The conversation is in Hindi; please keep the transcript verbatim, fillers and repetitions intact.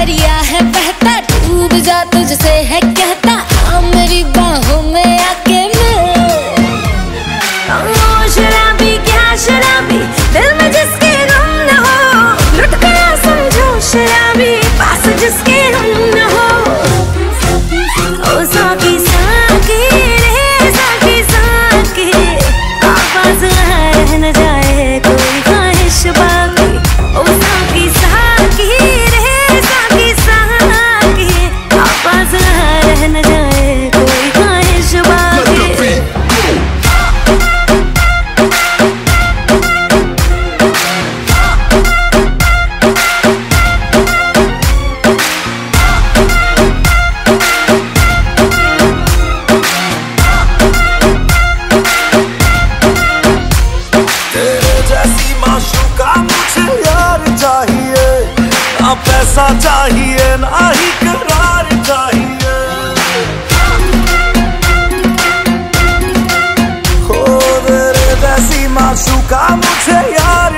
दरिया है बहता, डूब जा तुझसे है कहता, आ मेरी बाहों में आके मिल। ओ शराबी क्या शराबी, दिल में जिसके गम न हो, लुट गया समझो शराबी, पास जिसके हम न हो। ओ साकी साकी रे साकी साकी, आवाज रह न जाए कोई ख्वाहिश बाकी। ओ साकी साकी रे साकी साकी, आवाज रह न जाए कोई ख्वाहिश बाकी। ना पैसा चाहिए ना ही करार चाहिए, हो तेरे जैसी माशूका मुझे यार